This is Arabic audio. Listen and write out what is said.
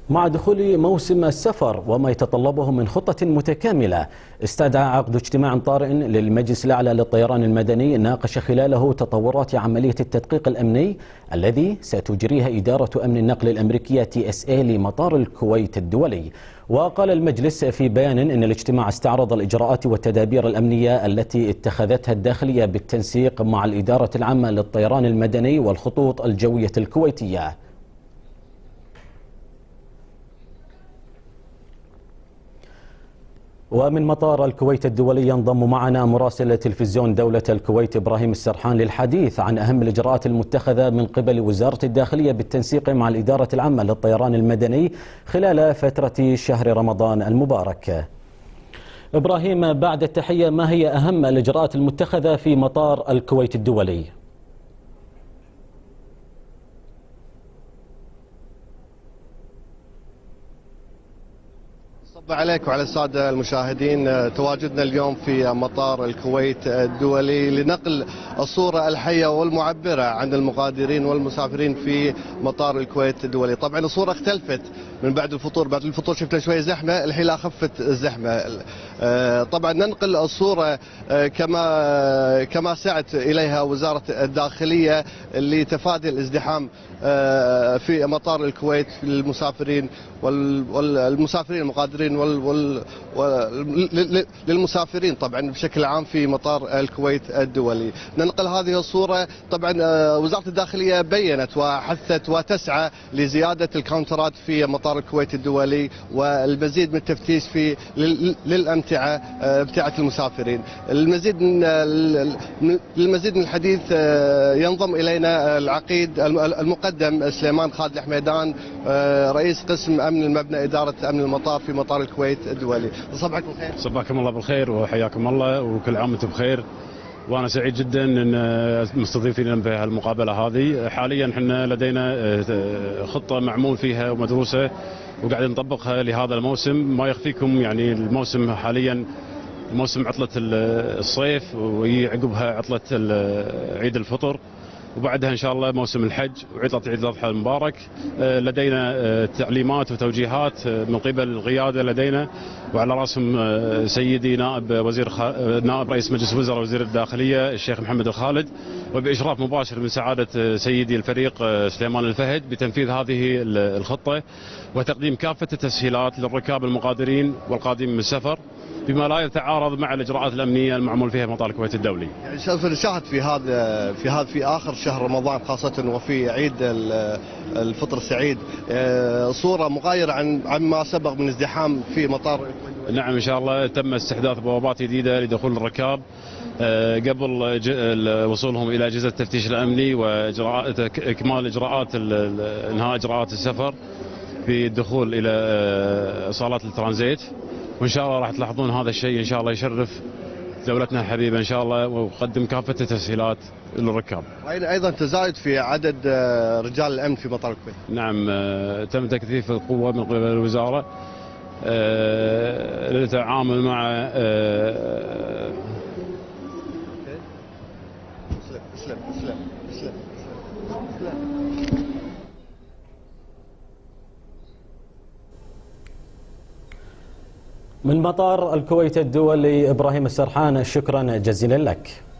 مع دخول موسم السفر وما يتطلبه من خطة متكاملة، استدعى عقد اجتماع طارئ للمجلس الأعلى للطيران المدني ناقش خلاله تطورات عملية التدقيق الأمني الذي ستجريها إدارة أمن النقل الأمريكية TSA لمطار الكويت الدولي. وقال المجلس في بيان إن الاجتماع استعرض الإجراءات والتدابير الأمنية التي اتخذتها الداخلية بالتنسيق مع الإدارة العامة للطيران المدني والخطوط الجوية الكويتية. ومن مطار الكويت الدولي ينضم معنا مراسل تلفزيون دولة الكويت إبراهيم السرحان للحديث عن أهم الإجراءات المتخذة من قبل وزارة الداخلية بالتنسيق مع الإدارة العامة للطيران المدني خلال فترة شهر رمضان المبارك. إبراهيم، بعد التحية، ما هي أهم الإجراءات المتخذة في مطار الكويت الدولي؟ صب عليك وعلى السادة المشاهدين. تواجدنا اليوم في مطار الكويت الدولي لنقل الصورة الحية والمعبرة عن المغادرين والمسافرين في مطار الكويت الدولي. طبعا الصورة اختلفت من بعد الفطور. بعد الفطور شفنا شوية زحمة، الحين لا خفت الزحمة. طبعا ننقل الصورة كما سعت إليها وزارة الداخلية لتفادي الازدحام في مطار الكويت للمسافرين والمسافرين المغادرين للمسافرين طبعا بشكل عام في مطار الكويت الدولي. ننقل هذه الصورة. طبعا وزارة الداخلية بينت وحثت وتسعى لزيادة الكاونترات في مطار الكويت الدولي والمزيد من التفتيش في للأمتعة امتعة المسافرين. المزيد من الحديث ينضم إلينا العقيد المقدم سليمان خالد الحميدان، رئيس قسم أمن المبنى إدارة أمن المطار في مطار الكويت الدولي. صباحكم بالخير. صباحكم الله بالخير وحياكم الله وكل عام وانتم بخير. وانا سعيد جدا ان مستضيفين في هالمقابله هذه. حاليا احنا لدينا خطه معمول فيها ومدروسه وقاعدين نطبقها لهذا الموسم. ما يخفيكم يعني الموسم حاليا موسم عطله الصيف ويعقبها عطله عيد الفطر وبعدها ان شاء الله موسم الحج وعطله عيد الاضحى المبارك. لدينا تعليمات وتوجيهات من قبل القياده لدينا وعلى راسهم سيدي نائب رئيس مجلس الوزراء وزير الداخليه الشيخ محمد الخالد، وباشراف مباشر من سعاده سيدي الفريق سليمان الفهد بتنفيذ هذه الخطه وتقديم كافه التسهيلات للركاب المغادرين والقادمين من السفر بما لا يتعارض مع الاجراءات الامنيه المعمول فيها مطار الكويت الدولي. يعني سوف نشاهد في اخر شهر رمضان خاصه وفي عيد الفطر السعيد صوره مغايره عن ما سبق من ازدحام في مطار الكويت. نعم ان شاء الله تم استحداث بوابات جديده لدخول الركاب قبل وصولهم الى اجهزه التفتيش الامني واكمال اجراءات انهاء اجراءات السفر في الدخول الى صالات الترانزيت. وان شاء الله راح تلاحظون هذا الشيء ان شاء الله يشرف دولتنا الحبيبه ان شاء الله ويقدم كافه التسهيلات للركاب. ايضا تزايد في عدد رجال الامن في مطار الكويت. نعم تم تكثيف القوه من قبل الوزاره للتعامل مع من مطار الكويت الدولي إبراهيم السرحان، شكرا جزيلا لك.